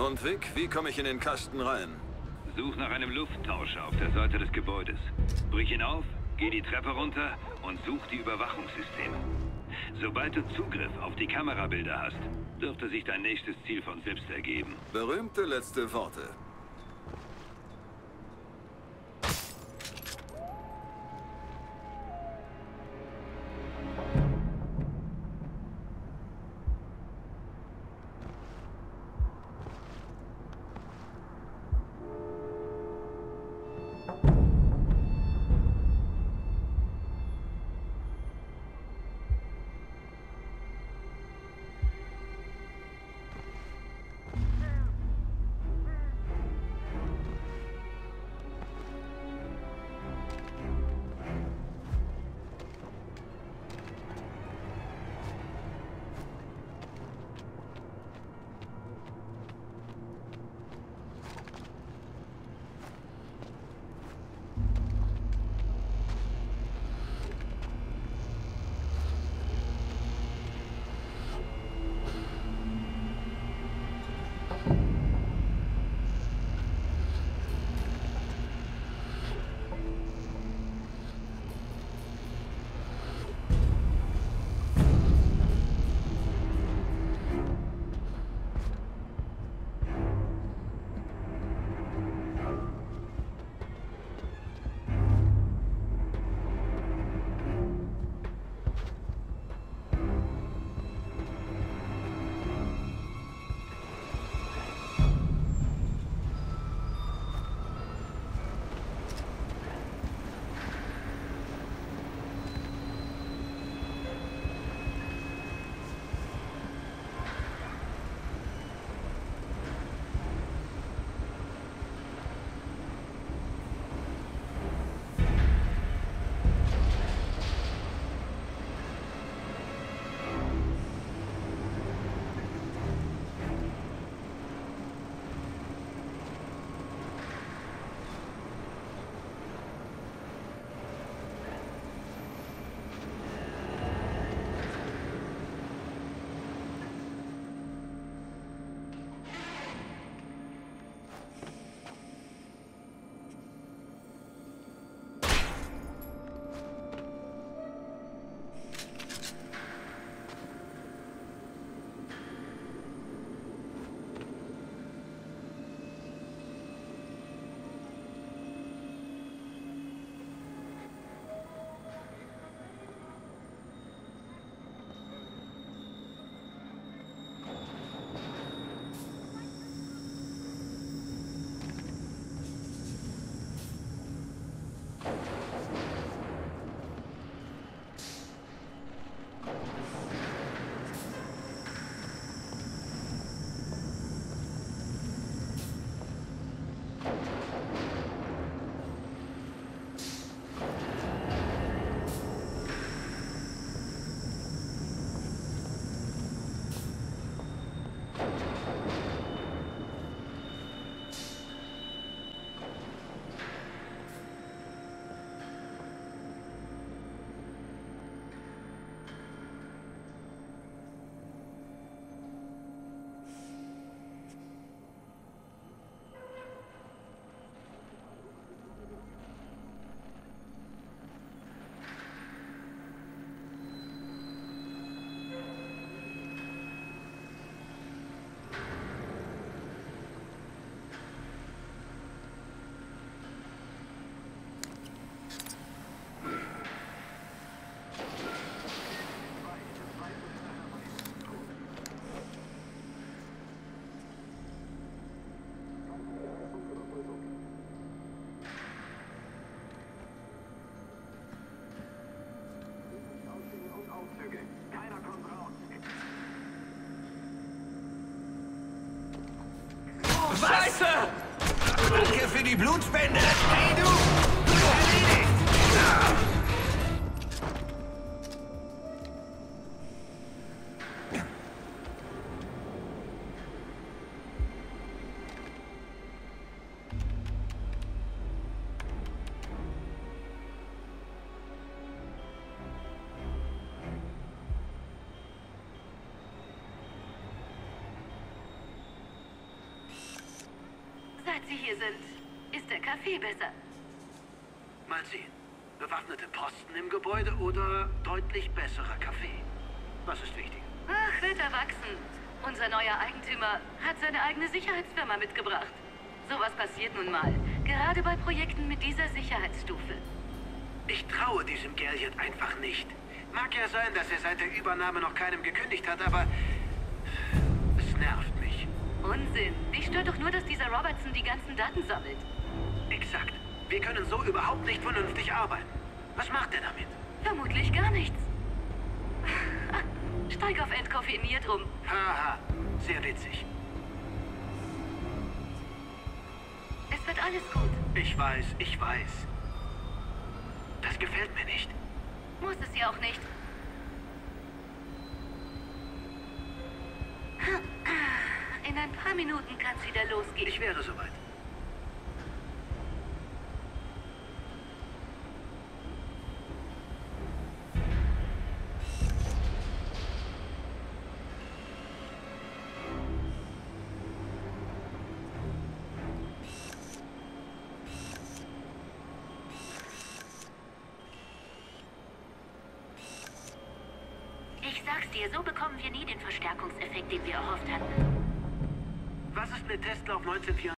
Und Vic, wie komme ich in den Kasten rein? Such nach einem Lufttauscher auf der Seite des Gebäudes. Brich ihn auf, geh die Treppe runter und such die Überwachungssysteme. Sobald du Zugriff auf die Kamerabilder hast, dürfte sich dein nächstes Ziel von selbst ergeben. Berühmte letzte Worte. Scheiße! Danke für die Blutspende! Hey, du! Erledigt! hier sind, ist der Kaffee besser. Mal sehen. Bewaffnete Posten im Gebäude oder deutlich besserer Kaffee? Was ist wichtiger? Ach, wird erwachsen. Unser neuer Eigentümer hat seine eigene Sicherheitsfirma mitgebracht. Sowas passiert nun mal. Gerade bei Projekten mit dieser Sicherheitsstufe. Ich traue diesem Galliard einfach nicht. Mag ja sein, dass er seit der Übernahme noch keinem gekündigt hat, aber es nervt mich. Unsinn. Dich stört doch nur, dass dieser Robertson die ganzen Daten sammelt. Exakt. Wir können so überhaupt nicht vernünftig arbeiten. Was macht er damit? Vermutlich gar nichts. Steig auf entkoffeiniert um. Haha, sehr witzig. Es wird alles gut. Ich weiß, ich weiß. Das gefällt mir nicht. Muss es ja auch nicht. In ein paar Minuten kann es wieder losgehen. Ich wäre soweit. Ich sag's dir, so bekommen wir nie den Verstärkungseffekt, den wir erhofft hatten. Was ist mit Testlauf 1984?